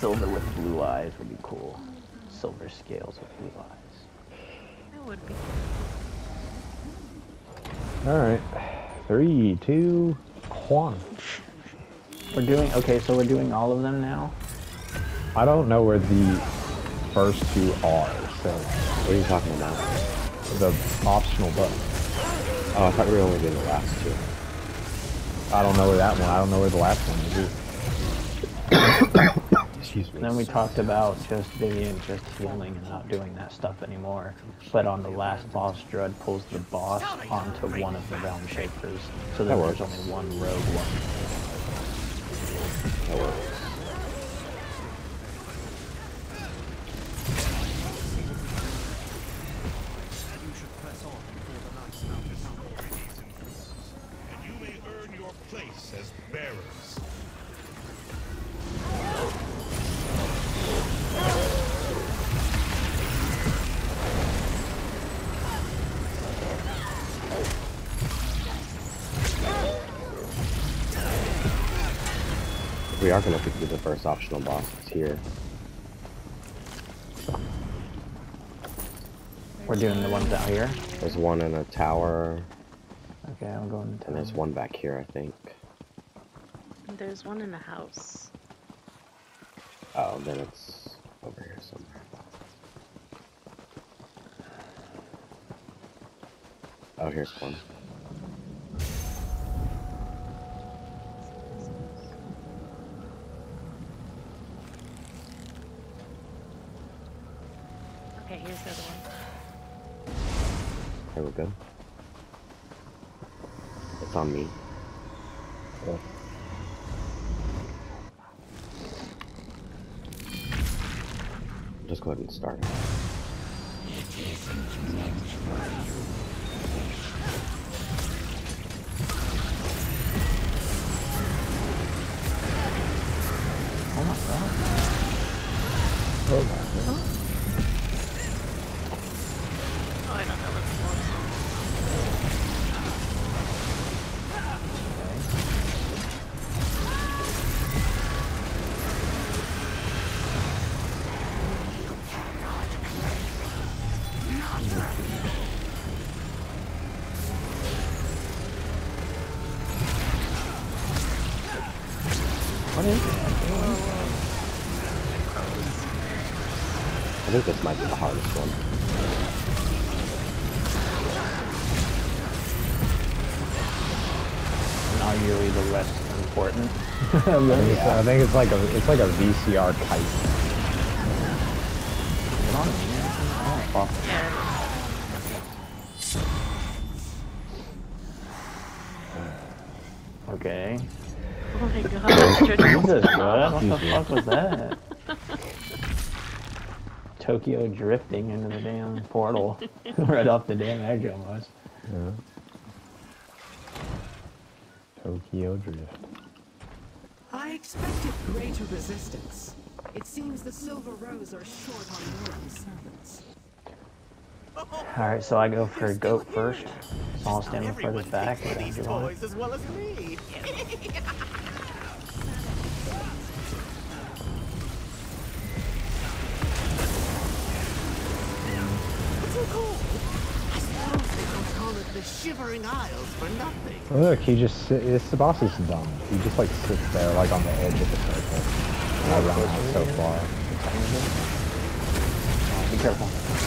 silver with blue eyes would be cool. Silver scales with blue eyes. That would be. Alright. 3, 2, 1. We're doing, okay, so we're doing all of them now? I don't know where the first two are, so. What are you talking about? The optional button. Oh, I thought we were only doing the last two. I don't know where that one, I don't know where the last one is. Excuse me. And then we talked about just Vivian just healing and not doing that stuff anymore. But on the last boss, Drud pulls the boss onto one of the Realm Shakers, so that there's only one rogue one. That works. You should press on before the night's and you may earn your place as bearers. We are going to do the first optional boss. It's here. We're doing the ones out here? There's one in a tower. Okay, I'm going to... And there's one back here, I think. There's one in the house. Oh, then it's over here somewhere. Oh, here's one. Okay, here's the other one. There we go. It's on me. Yeah. Just go ahead and start it. Oh my god. Oh my god. Oh, I don't know what's going What is it? I think this might be the hardest one. Arguably the less important. I think it's like a VCR kite. Come on, man. Oh, Yeah. okay. Oh my god. Jesus, bro. What the fuck was that? Tokyo drifting into the damn portal. Right off the damn edge almost. Yeah. Tokyo Drift. I expected greater resistance. It seems the Silver Rose are short on mortal servants. Alright, so I go for a goat first. So I'll stand further back. And These toys as well as me. The Shivering Isles for nothing. Look, he just it's the boss is dumb. He just like sits there like on the edge of the circle. And I run out so far. be careful.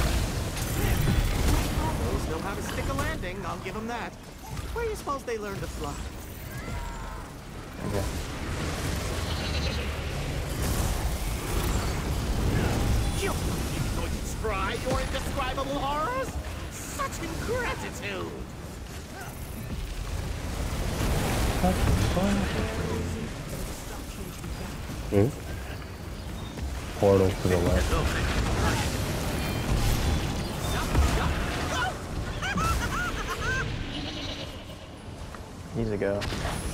Those know how to stick a landing, I'll give them that. Where do you suppose they learned to fly? Okay. You're going to try your indescribable horrors? Such ingratitude! Portal to the left. He's a go.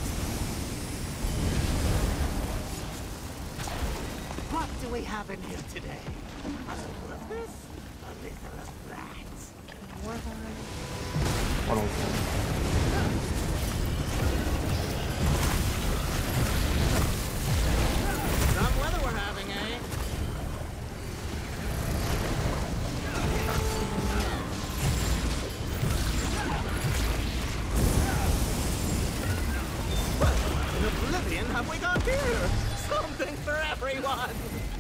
What do we have in here today? A little of this, a little of that. What else? Not weather we're having, eh? everyone!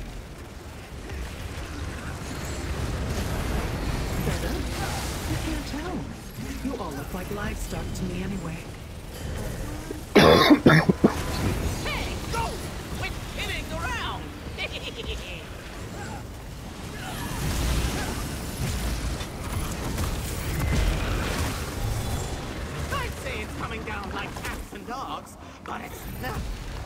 I can't tell. You all look like livestock to me anyway. Hey, go! Quit kidding around! I'd say it's coming down like cats and dogs, but it's not.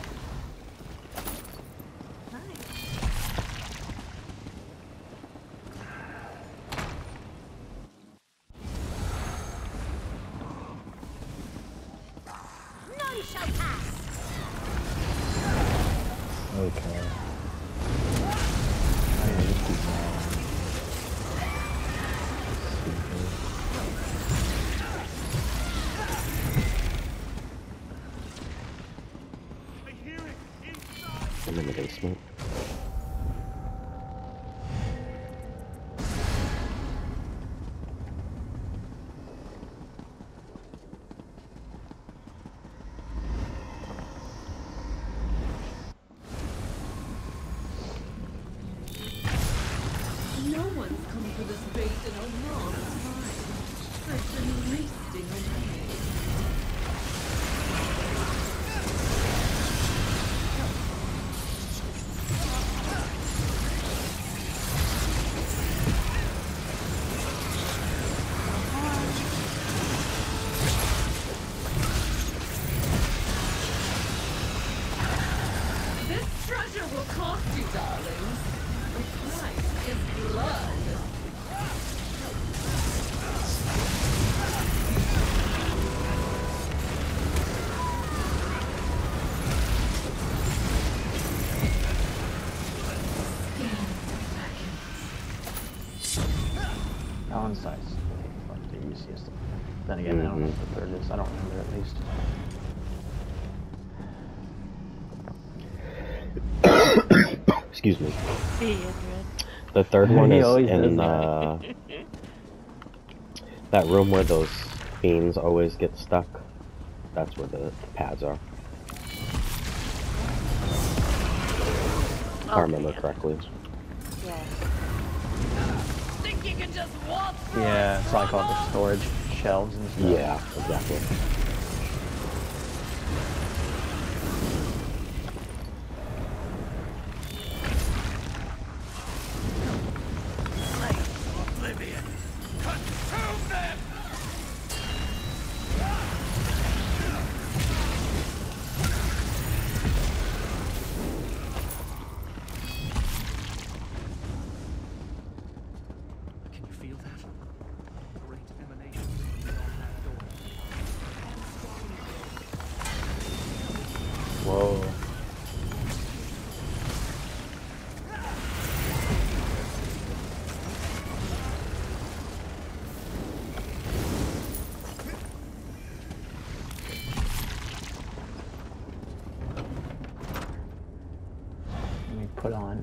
None shall pass. Okay. I'm in the basement. No one's come for this bait in a long time. I've been wasting away. This treasure will cost you, darlings. The price is blood. That one's nice. Like the easiest. Then again, I don't know what the third is. I don't remember at least. Excuse me. Hey, Adrian. The third one He is always in does that room where those fiends always get stuck. That's where the pads are. If I remember correctly. Yeah. Think you can just walk through Yeah, it, it's like all the Robo? storage shelves and stuff. Yeah, exactly. Oblivion! Consume them! Can you feel that? Great emanation beyond that door. Whoa. Let me put on.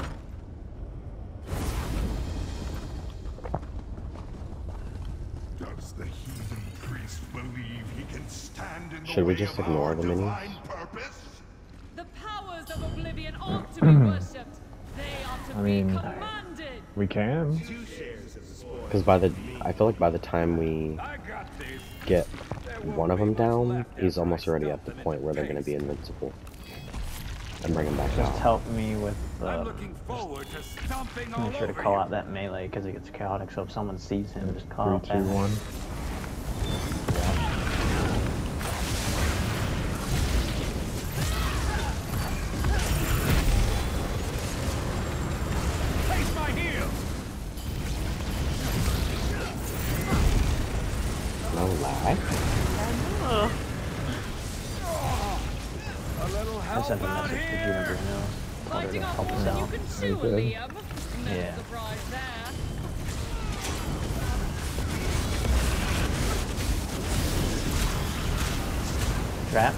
Does the heathen priest believe he can stand in the Should we way just of ignore our the minis? divine purpose? The powers of Oblivion ought to be worshipped. They ought to I mean, be commanded. we can. Because I feel like by the time we get one of them down, he's almost already at the point where they're going to be invincible. And bring him back Just out. help me with I'm looking forward to stomping all make sure to over call you. out that melee because it gets chaotic. So if someone sees him, just call 3, out 2, that. 1. Face my heel! No lag? Oh. A little I help sent a out message to here! Juniper now. Told her Fighting to off help more us than you out. can chew, good. Liam. No Yeah. surprise there. Traps?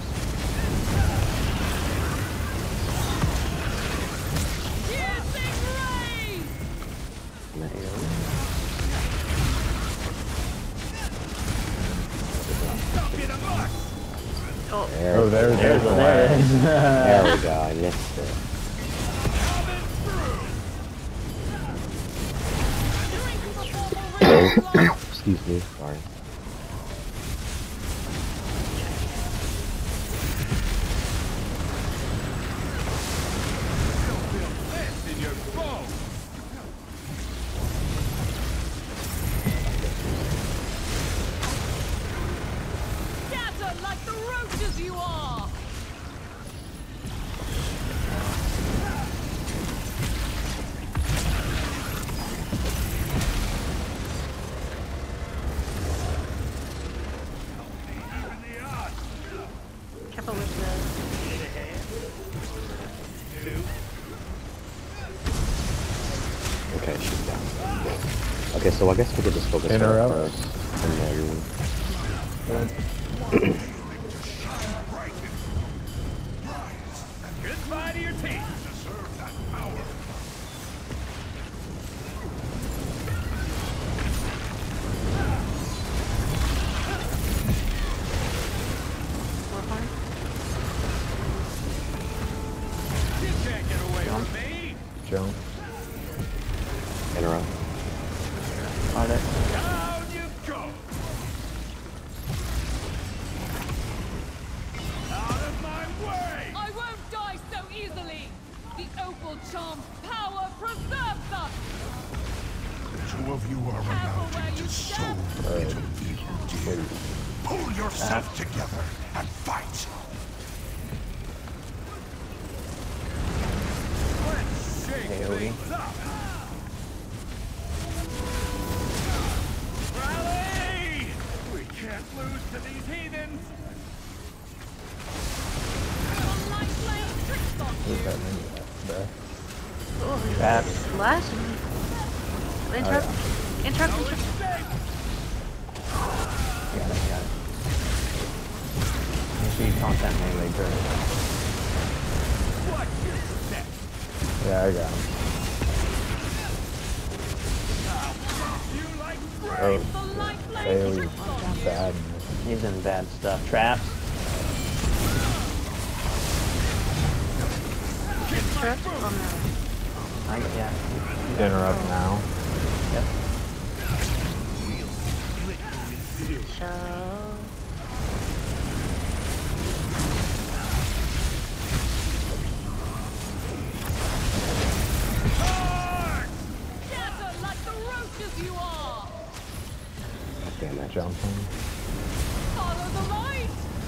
Piercing rays! There you go. Stop you the butt! Oh. There, Oh, there's There the it lag. is. there we go, I missed it. Excuse me, sorry. Scatter like the roaches you are! Careful with Okay, she's down. Okay, so I guess we could just focus on her Interrupt. first, and then... Goodbye to your team. Deserve that power. You can't get away from me. Jump. Interrupt. On it. Down you go. Out of my way. I won't die so easily! The opal charm's power preserves us! The two of you are Careful where amounting you to so step! little evil, dear. Pull yourself together and fight. Let's shake AoE. things up. Rally! We can't lose to these heathens. Sunlight flame trick shot Who's you! that menu at, bruh? Traps. Slashing. Interrupt. Interrupt, No escape. Got it. You see content melee burn. What is that? Yeah, I got him. You like bread? Oh, The light flame AoE. trick shot you! Bad. He's in bad stuff. Traps. Interrupt? Oh Yeah. Interrupt now. Yep. no. Show. Scatter like the roaches you are! Damn it. Jumping. Follow the light!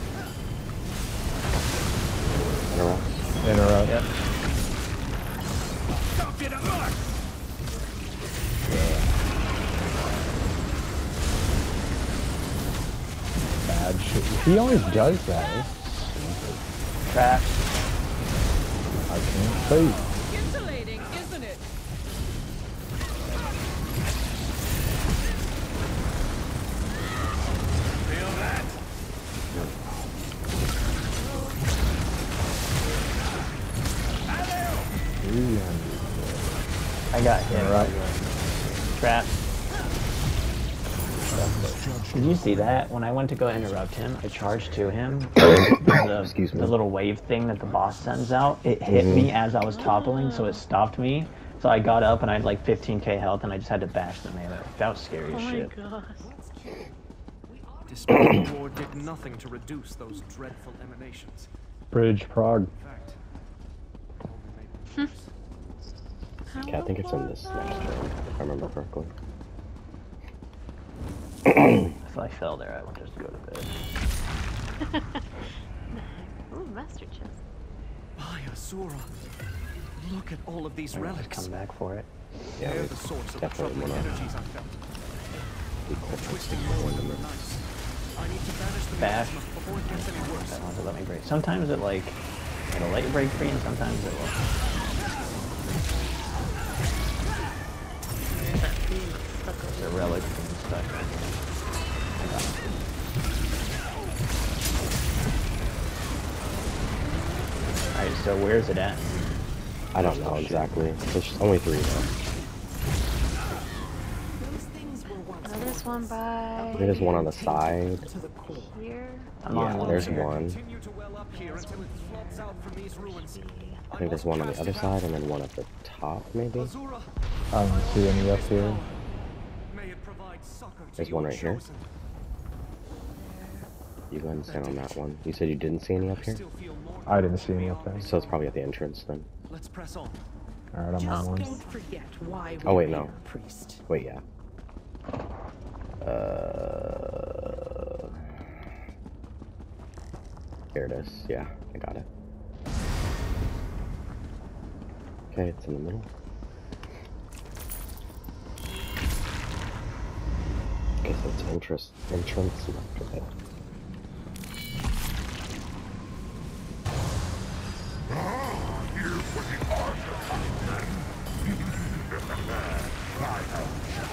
Interrupt. Interrupt. Yep. Stop it, mark. Bad shit. He always does that. Traps. I can't see. Scintillating, isn't it? Feel that? I got hit. Alright. Traps. Did you see that? When I went to go interrupt him, I charged to him. Excuse me. The little wave thing that the boss sends out, it hit me as I was toppling, so it stopped me. So I got up and I had like 15k health and I just had to bash the melee. That was scary as shit. Despite the war did nothing to reduce those dreadful emanations. Bridge Prague. In fact, it only made them worse. Okay, I think it's in this next round, if I remember correctly. If I fell there, I would just go to bed. Ooh, master chest. By Azura, look at all of these Just relics. come back for it. Yeah, They're we the source of the definitely troubling wanna energies I felt. be quick. Twisting more than the nice. I need to banish the Bash. miasma before it gets any worse. That wants to let me break. Sometimes it'll let you break free and sometimes it will. There's a relic being stuck. I got it. Alright, so where's it at? I don't know exactly. There's only 3 though. Those things were once Oh, there's one by I think there's one on the side. to the core. here. I'm on Yeah, one there's here. one. Continue to well up here until it floods out from these ruins. I think there's one on the other side and then one at the top, maybe? Azura, I don't see any up here. may it provide There's one right here. You go ahead and stand on that one. You said you didn't see any up here? I didn't see any up there. So it's probably at the entrance then. Let's press on. Alright, I'm on one. Don't forget why we Oh wait, made no. her priest. Wait, yeah. Here it is. Yeah, I got it. Okay, it's in the middle. Okay, so it's entrance left of it. Here for the artifact, then. I have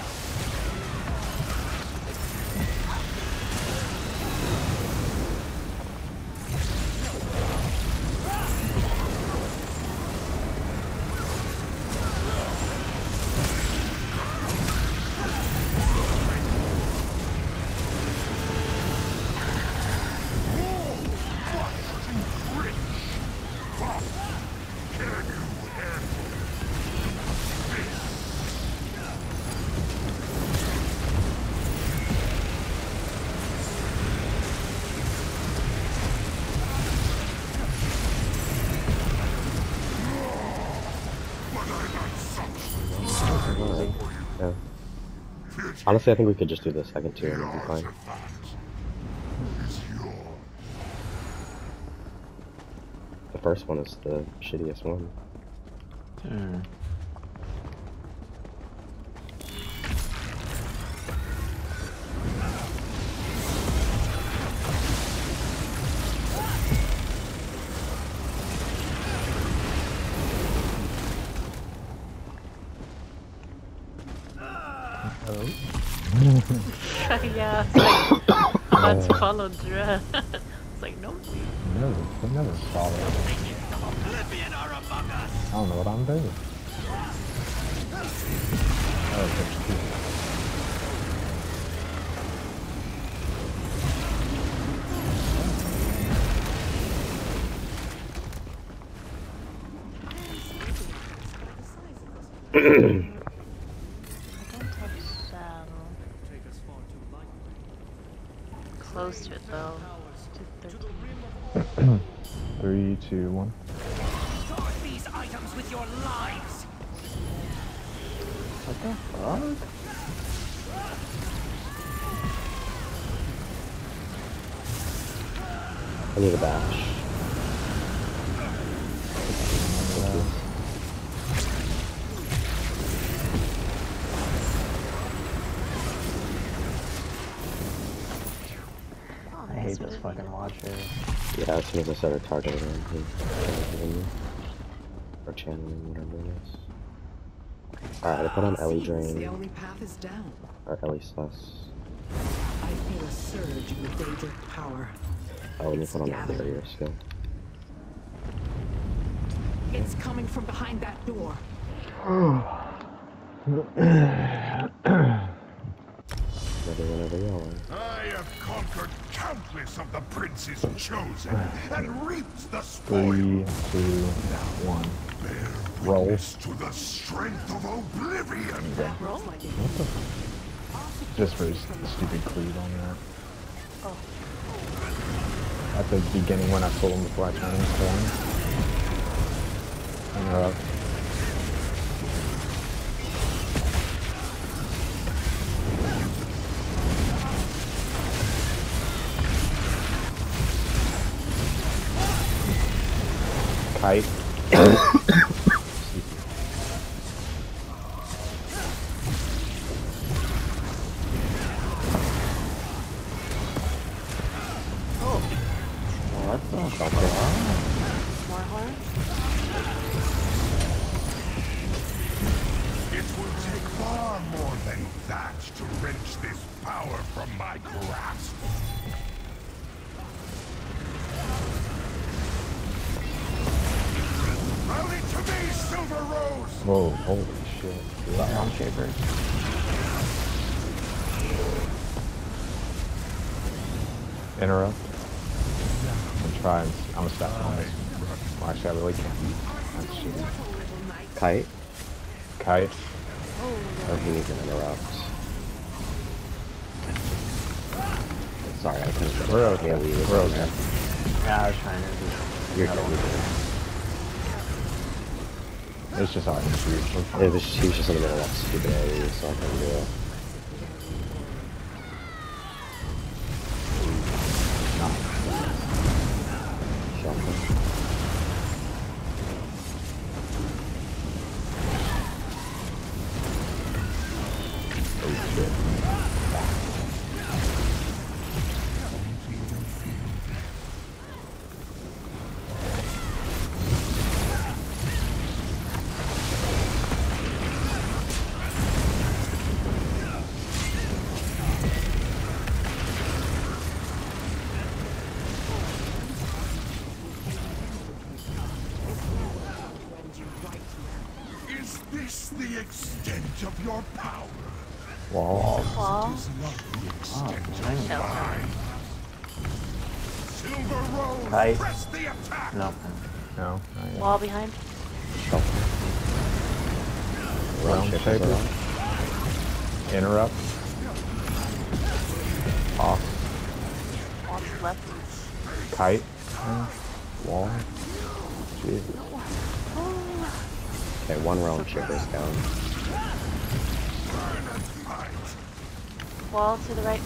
Yeah. Honestly, I think we could just do the second two and it'll be fine. The first one is the shittiest one. Yeah, it's like, let's follow Dre. It's like, no. I never saw that. I don't know what I'm doing. Oh, there's two. Close to it though. 3, 2, 1. Guard these items with your lives. What the fuck? I need a bash. I hate this fucking watcher. Yeah, as soon as I started targeting him, he or channeling, whatever it is. Alright, I put on Ellie The Drain, only path is down. or Ellie Sus. I feel a surge in the Daedric power. Oh, and you put on a barrier skill. It's coming from behind that door. Ready whenever you are. I have conquered countless of the prince's chosen and reaped the 3, 2, spoil. 1. Bear Roll. witness to the strength of oblivion. That looks like it. Just for his stupid cleave on that. At the beginning when I pulled him before I turned him corner. And they're up. Kite. What the fuck? More horn? It will take far more than that to wrench this power from my grasp. Rally to me, Silver Rose! Whoa, holy shit. Round shapers. Interrupt. I'm trying. I'm gonna stop on this. Well, actually, I really can't. That's shitty. Kite? Kite. Oh, he needs an interrupt. Sorry, I couldn't get We're it. okay. Yeah, we We're okay. Yeah, I was trying to do You're another good. one. It's just hard to shoot. It was, he was just in the middle of stupid AoE, so I couldn't do it. Shocking. Oh shit. Is this the extent of your power? Wall. Wall. It is not the extent dang. of mine. Silver Rose, Kite. press the attack! No. No. Not yet. Wall behind. Shelter. Round Shapers shaper. are on. Interrupt. Off. Wall to the left. Kite. Wall. Jesus. Okay, one round shaper's down. Wall to the right.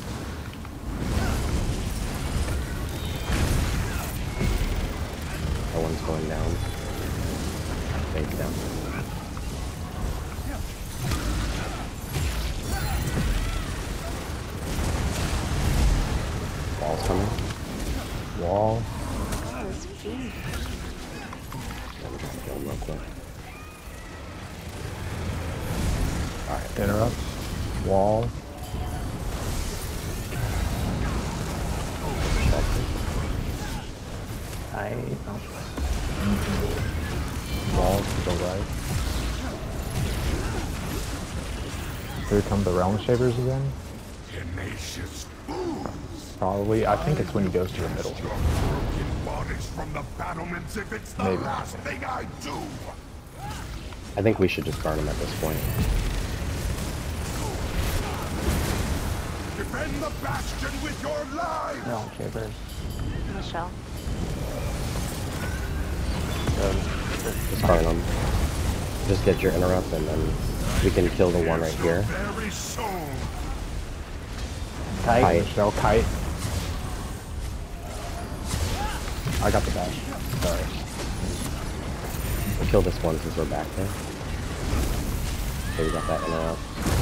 That one's going down. Fade down. Wall's coming. Wall. Oh, this fiend. Let me try to kill him real quick. Alright. Interrupt. Wall. Shelter. I don't. Wall to the right. Here come the realm shapers again. Tenacious fools! Probably. I think it's when he goes to the middle. Broken bodies from the battlements if it's the Maybe. last thing I do! I think we should just guard him at this point. Defend the bastion with your lives! No, shapers. Michelle. Just guard him. Just get your interrupt and then we can kill the one right here. Very soul! Kite. Kite. Michelle, kite. I got the dash. Sorry. We'll kill this one since we're back there. Okay, we got that interrupt.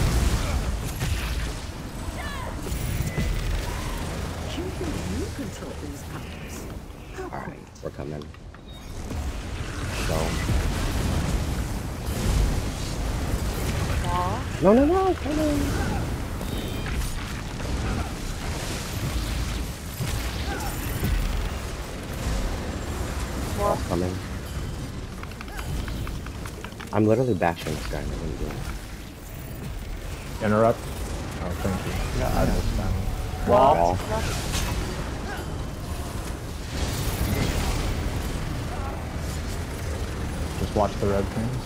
You think you control these powers? Alright, we're coming. So. Wall. No, no, no, come on. Wall. Coming. I'm literally bashing this guy. I didn't do it. Interrupt. Oh, thank you. Yeah, I missed that. Wall. Wall. To the left. Just watch the red things.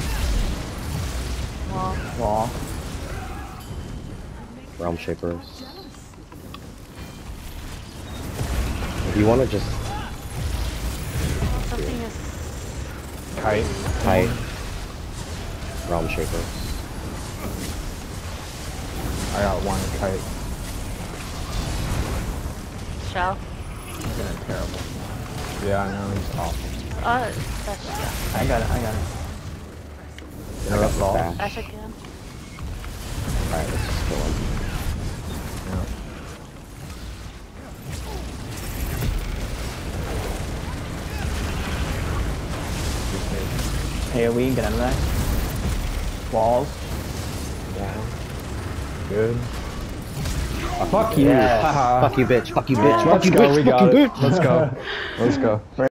Wall. Wall. Realm shapers. If you want to just Something is. Kite. kite. Realm shapers. I got one kite. Michelle. He's doing terrible. Yeah, I know, he's awful. That's yeah. I got it. I got it. Interrupt wall. Bash. Dash again. Alright, let's just kill him. Yeah. AoE, get out of that. Walls. Yeah. Good. Fuck you. Yes. Fuck you, bitch. Fuck you, bitch. Fuck Let's you, go, bitch. we Fuck got you, it. bitch. Let's go. Let's go.